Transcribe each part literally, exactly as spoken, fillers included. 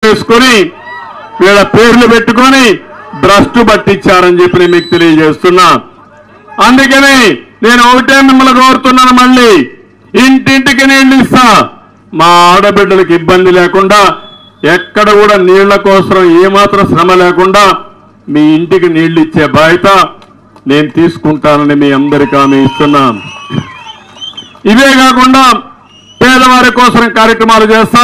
వేసుకొని వీళ్ళ పేర్లు పెట్టుకొని భ్రష్టు పట్టించారని చెప్పి నేను మీకు తెలియజేస్తున్నా. అందుకని నేను ఒకటే మిమ్మల్ని కోరుతున్నాను, మళ్ళీ ఇంటింటికి నీళ్లు ఇస్తా. మా ఆడబిడ్డలకు ఇబ్బంది లేకుండా, ఎక్కడ కూడా నీళ్ల కోసం ఏమాత్రం శ్రమ లేకుండా మీ ఇంటికి నీళ్లు ఇచ్చే బాధ్యత నేను తీసుకుంటానని మీ అందరికీ హామీ ఇస్తున్నాం. ఇవే కాకుండా పేదవారి కోసం కార్యక్రమాలు చేస్తా.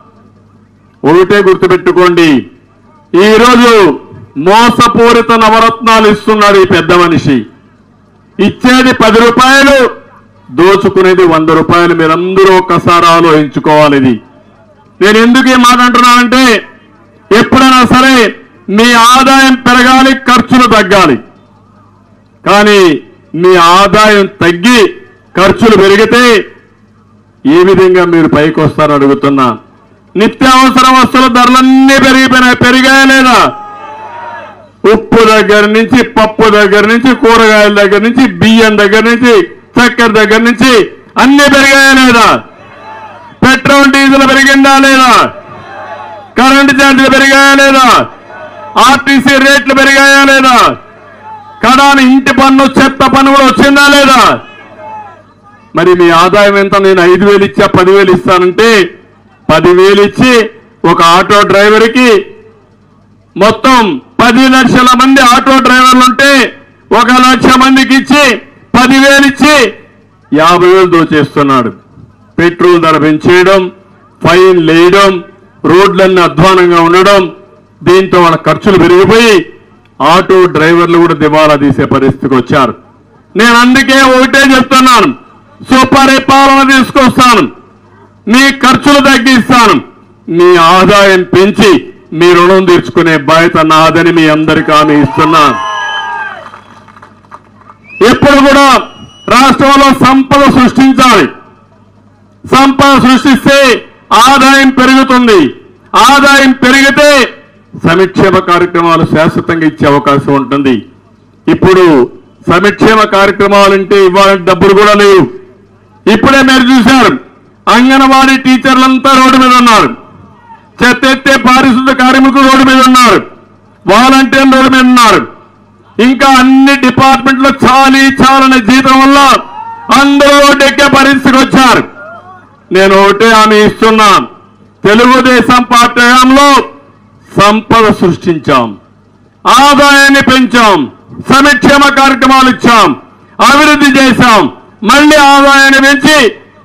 ఒకటే గుర్తుపెట్టుకోండి, ఈరోజు మోసపూరిత నవరత్నాలు ఇస్తున్నాడు ఈ పెద్ద మనిషి. ఇచ్చేది పది రూపాయలు, దోచుకునేది వంద రూపాయలు. మీరందరూ ఒక్కసారి ఆలోచించుకోవాలి. ఇది నేను ఎందుకు ఈ మాట అంటున్నానంటే, ఎప్పుడైనా సరే మీ ఆదాయం పెరగాలి, ఖర్చులు తగ్గాలి. కానీ మీ ఆదాయం తగ్గి ఖర్చులు పెరిగితే ఏ విధంగా మీరు పైకి వస్తారని అడుగుతున్నా. నిత్యావసర వస్తువుల ధరలన్నీ పెరిగిపోయినాయి. పెరిగాయా లేదా? ఉప్పు దగ్గర నుంచి, పప్పు దగ్గర నుంచి, కూరగాయల దగ్గర నుంచి, బియ్యం దగ్గర నుంచి, చక్కెర దగ్గర నుంచి అన్ని పెరిగాయా లేదా? పెట్రోల్ డీజిల్ పెరిగిందా లేదా? కరెంటు ఛార్జీలు పెరిగాయా లేదా? ఆర్టీసీ రేట్లు పెరిగాయా లేదా? కడాని ఇంటి పన్ను, చెత్త పన్ను కూడా వచ్చిందా లేదా? మరి మీ ఆదాయం ఎంత? నేను ఐదు వేలు ఇచ్చా, పదివేలు ఇస్తానంటే పదివేలు ఇచ్చి ఒక ఆటో డ్రైవర్కి మొత్తం పది లక్షల మంది ఆటో డ్రైవర్లు ఉంటే ఒక లక్ష మందికి ఇచ్చి పదివేలు ఇచ్చి యాభై వేలు దోచేస్తున్నాడు. పెట్రోల్ ధర పెంచేయడం, ఫైన్ లేయడం, రోడ్లన్నీ అధ్వానంగా ఉండడం, దీంతో వాళ్ళ ఖర్చులు పెరిగిపోయి ఆటో డ్రైవర్లు కూడా దివాలా తీసే పరిస్థితికి వచ్చారు. నేను అందుకే ఒకటే చెప్తున్నాను, సుపరిపాలన తీసుకొస్తాను, మీ ఖర్చులు తగ్గిస్తాను, మీ ఆదాయం పెంచి మీ రుణం తీర్చుకునే బాధ్యత నాదని మీ అందరికీ హామీ ఇస్తున్నాను. ఎప్పుడు కూడా రాష్ట్రంలో సంపద సృష్టించాలి. సంపద సృష్టిస్తే ఆదాయం పెరుగుతుంది. ఆదాయం పెరిగితే సంక్షేమ కార్యక్రమాలు శాశ్వతంగా ఇచ్చే అవకాశం ఉంటుంది. ఇప్పుడు సంక్షేమ కార్యక్రమాలంటే ఇవ్వాలంటే డబ్బులు కూడా లేవు. ఇప్పుడే మీరు చూశారు, అంగన్వాడీ టీచర్లంతా రోడ్డు మీద ఉన్నారు, చెత్త ఎత్తే పారిశుద్ధ కార్మికులు రోడ్డు మీద ఉన్నారు, వాలంటీర్లు రోడ్డు మీద ఉన్నారు. ఇంకా అన్ని డిపార్ట్మెంట్లో చాలీ చాలని జీతం వల్ల అందరూ రోడ్డు ఎక్కే పరిస్థితికి వచ్చారు. నేను ఒకటే హామీ ఇస్తున్నా, తెలుగుదేశం పార్టీ హయాంలో సంపద సృష్టించాం, ఆదాయాన్ని పెంచాం, సంక్షేమ కార్యక్రమాలు ఇచ్చాం, అభివృద్ధి చేశాం. మళ్ళీ ఆదాయాన్ని పెంచి